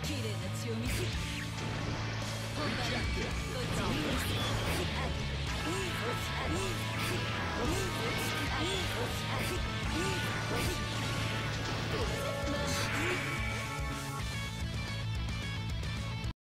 綺麗な血を見せ本番はこっちに